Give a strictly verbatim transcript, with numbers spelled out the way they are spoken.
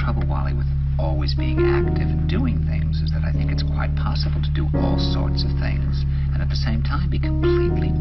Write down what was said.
trouble, Wally, with always being active and doing things is that I think it's quite possible to do all sorts of things and at the same time be completely